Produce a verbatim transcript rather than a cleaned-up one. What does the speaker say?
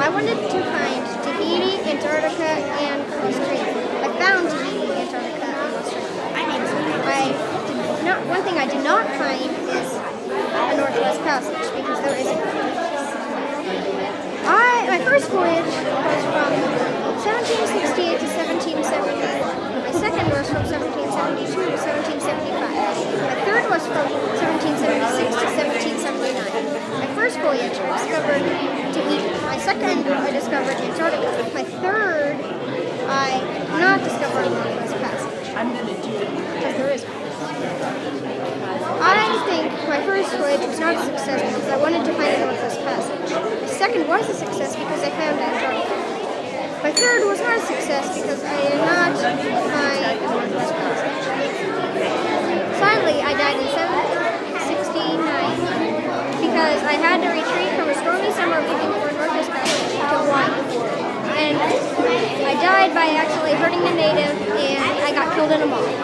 I wanted to find Tahiti, Antarctica, and Australia. I found Tahiti, Antarctica, and Australia. I did not, one thing I did not find is a Northwest Passage, because there isn't one. I, my first voyage was from seventeen sixty-eight to seventeen seventy-one. My second was from seventeen seventy-two to seventeen seventy-five. My third was from seventeen seventy-six to seventeen seventy-nine. My first voyage, I discovered Tahiti. My second, I discovered Antarctica. My third, I did not discover a Northwest Passage. I'm going to do it. Because there isn't. I think my first voyage was not a success because I wanted to find a Northwest Passage. My second was a success because I found Antarctica. My third was not a success because I did not find a Northwest Passage. Sadly, I died in seventeen sixty-nine because I had to retreat from a stormy summer looking for a Northwest Passage to Hawaii. And I died by actually hurting a native, and I got killed in a mall.